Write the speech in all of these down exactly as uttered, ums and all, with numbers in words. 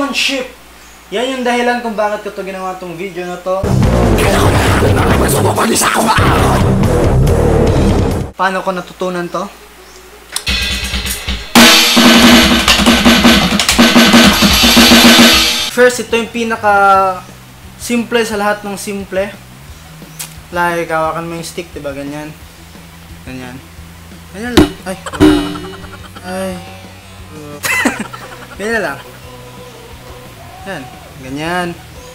Demonship! Yan yung dahilan kung bakit ko ito ginawa itong video na to. Paano ko natutunan to? First, ito yung pinaka simple sa lahat ng simple. Like, hawakan mo yung stick, diba? Ganyan. Ganyan. Ganyan lang. Ay. Ay. Ganyan lang. Yan. Ganyan.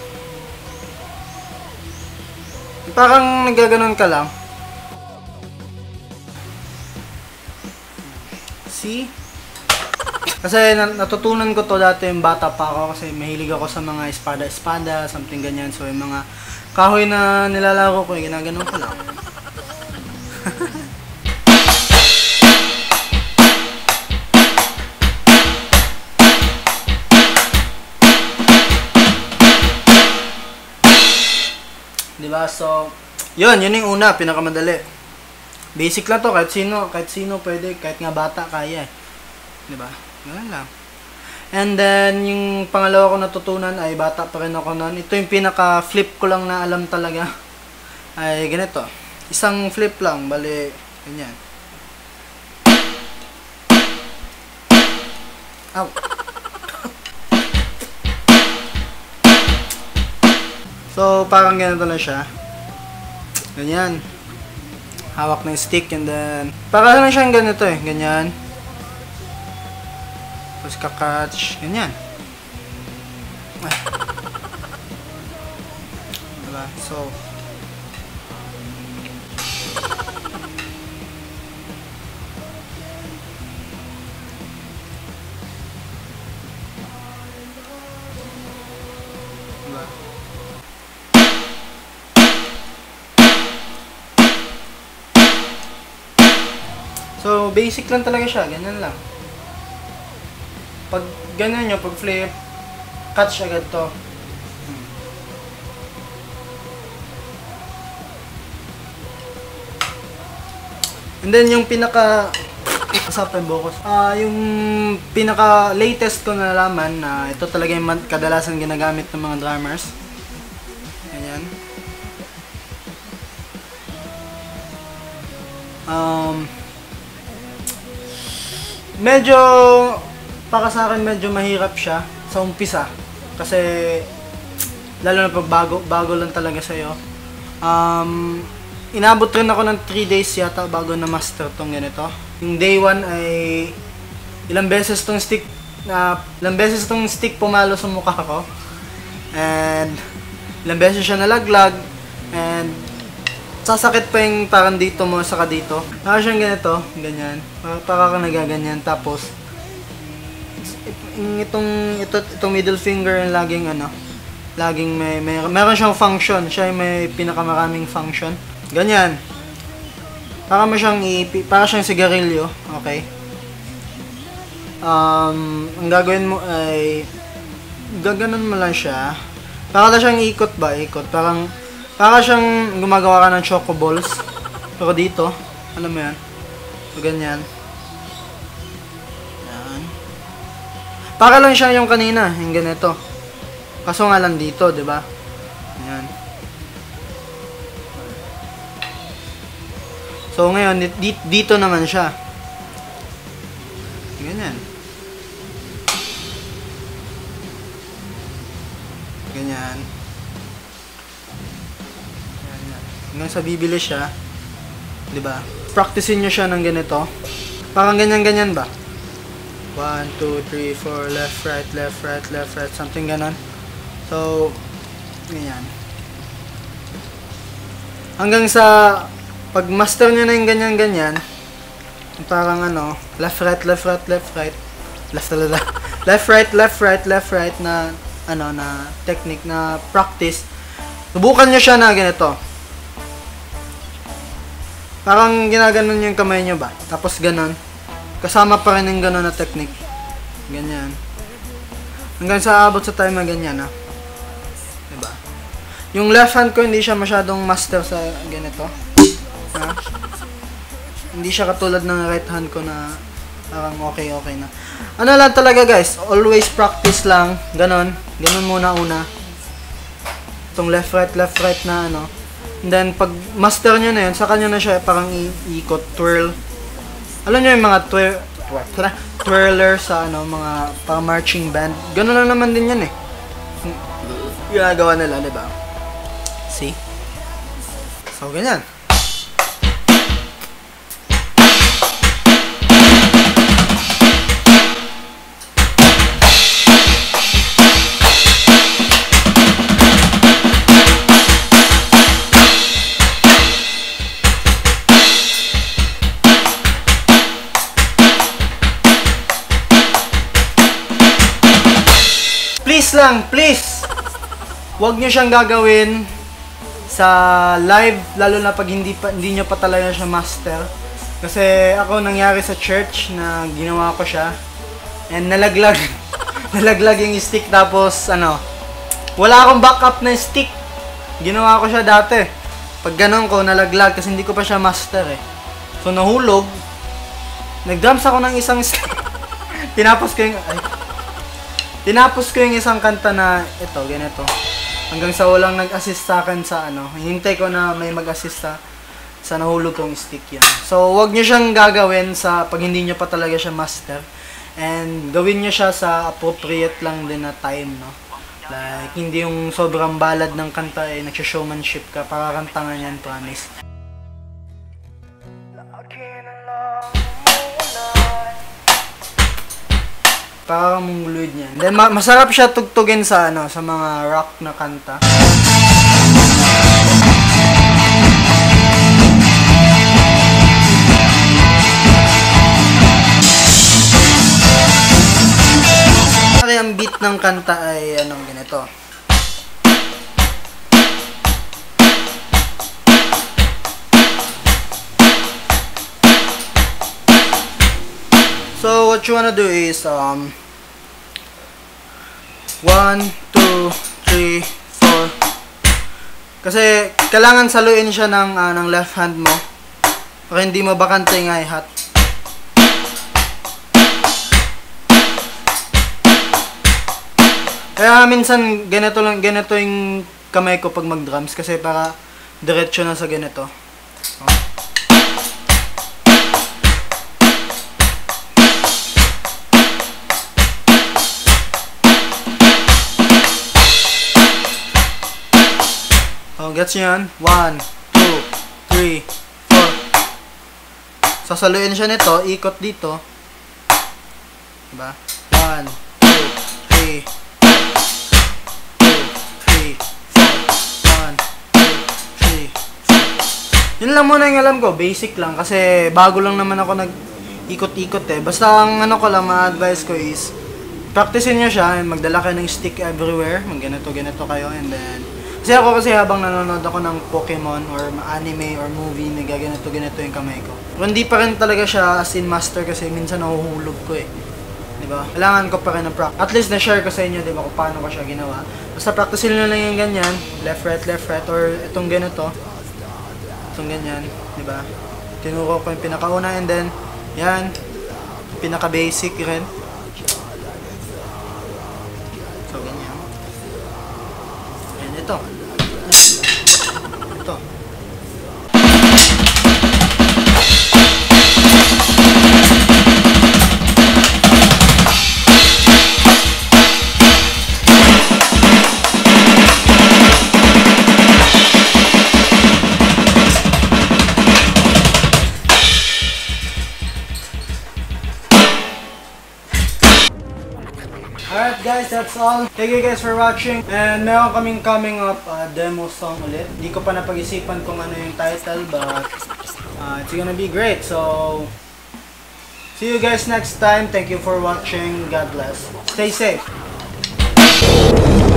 Parang nagaganon ka lang. See? Kasi natutunan ko to dati yung bata pa ako kasi mahilig ako sa mga espada-espada, something ganyan. So yung mga kahoy na nilalaro ko, ginaganon ko lang. Diba? So, yun, yun yung una, pinakamadali. Basic lang to, kahit sino, kahit sino pwede, kahit nga bata, kaya eh. Diba? Ganun lang. And then, yung pangalawa ko natutunan ay bata pa rin ako noon. Ito yung pinaka-flip ko lang na alam talaga. Ay, ganito. Isang flip lang, bali, ganyan. Ow! So, parang ganito lang siya. Ganyan. Hawak ng stick and then, parang lang siyang ganito eh, ganyan. Tapos kakatch, ganyan. Ay. Diba? So, diba? So, basic lang talaga siya, ganyan lang. Pag ganyan nyo, pag flip, catch agad to. And then yung pinaka usapin bukos. Ah, uh, yung pinaka latest ko na nalaman na ito talaga yung kadalasan ginagamit ng mga drummers. Ganyan. Um medyo para sa akin medyo mahirap siya sa umpisa kasi lalo na pag bago, bago lang talaga sa'yo. Um, inabot rin ako ng three days yata bago na master tong ganito. Yung day one ay ilang beses tong stick na ilang beses tong stick pumalo sa mukha ko. And ilang beses siya nalaglag and sasakit pa yung parang dito mo saka dito. Para siyang ganito, ganyan. Para, para ka nagaganyan tapos itong ito itong middle finger yung laging ano, laging may, may meron siyang function, siya yung may pinakamaraming function. Ganyan. Para mo siyang ipi, para siyang sigarilyo, okay? Um, ang gagawin mo ay gaganon mo lang siya. Para na siyang ikot ba, ikot. Parang para siyang gumagawa ka ng choco balls. Pero dito, alam mo yan? So ganyan. Para lang siya yung kanina, yung ganito. Kaso nga lang dito, di ba? Ayan. So ngayon, dito, dito naman siya. Ganyan. Ganyan. Ganyan. Hanggang sa bibili siya, di ba? Practicein nyo siya ng ganito. Parang ganyan-ganyan ba? one, two, three, four, left, right, left, right, left, right, something ganon. So, ganyan. Hanggang sa, pag master nyo na yung ganyan-ganyan, parang ano, left, right, left, right, left, right, left, left, left, right, left, right, left, right, na, ano, na technique, na practice. Subukan nyo siya na ganito. Parang ginaganon yung kamay nyo ba? Tapos ganon. Kasama pa rin yung gano'n na technique. Ganyan. Hanggang sa abot sa time na ganyan, ha. Diba? Yung left hand ko, hindi siya masyadong master sa ganito. Ha? Hindi siya katulad ng right hand ko na Parang okay, okay na. Ano lang talaga guys, always practice lang. Ganon. Ganon muna una. Itong left, right, left, right na ano. And then, pag master nyo na yun, sa kanya na siya parang iikot, twirl. Alam nyo yung mga twirl, twirl, twirler sa ano, mga parang marching band. Ganon lang naman din yan eh. Ginagawa nila, diba? See? So, ganyan. Please lang, please! Huwag nyo siyang gagawin sa live, lalo na pag hindi, pa, hindi nyo pa talaga siya master. Kasi ako nangyari sa church na ginawa ko siya. And nalaglag, nalaglag yung stick tapos ano, wala akong backup na stick. Ginawa ko siya dati. Pag ganun ko, nalaglag kasi hindi ko pa siya master eh. So nahulog, nag-drums ako ng isang stick. Tinapos ko yung, ay, Tinapos ko yung isang kanta na ito, ganito. Hanggang sa walang nag-assist sa akin sa ano. Hintay ko na may mag-assist sa, sa nahulog kong stick yan. So, wag nyo siyang gagawin sa pag hindi nyo pa talaga siya master. And gawin nyo siya sa appropriate lang din na time, no? Like, hindi yung sobrang balad ng kanta eh, nagsha-showmanship ka. Pakakantangan yan, promise. Parang mongoloid niya. Then ma masarap siya tugtugin sa ano, sa mga rock na kanta. Kaya ang beat ng kanta ay anong ganito. So what you wanna do is um one, two, three, four. Kasi kailangan saluin siya ng uh, ng left hand mo para hindi mo bakante yung hi-hat. Kaya minsan ganito lang, ganito yung kamay ko pag mag-drums kasi para diretso na sa ganito. Oh. Oh, gets nyo yan? one, two, three, four. Sasaluin siya nito, ikot dito. Diba? one, two, three, four. two, three, four. one, two, three, four. Yun lang muna yung alam ko. Basic lang. Kasi bago lang naman ako nag-ikot-ikot eh. Basta ang ano ko lang, ma-advise ko is practicein nyo siya. Magdala kayo ng stick everywhere. Mag ganito-ganito kayo. And then kasi ako kasi habang nanonood ako ng Pokemon or anime or movie, nagaganito-ganito yung kamay ko. Pero hindi pa rin talaga siya as in master kasi minsan nahuhulog ko eh. Diba? Kailangan ko pa rin ng practice. At least na-share ko sa inyo, diba, kung paano ko siya ginawa. Basta practicein nyo lang yung ganyan. Left, right, left, right. Or itong ganito. Itong ganyan. Diba? Tinuro ko yung pinakauna and then, yan. Pinaka-basic rin. So, ganyan. And ito. Ito. Alright guys, that's all. Thank you guys for watching. And meron kaming coming up uh, demo song ulit. Hindi ko pa napag-isipan kung ano yung title, but uh, it's gonna be great. So, see you guys next time. Thank you for watching. God bless. Stay safe.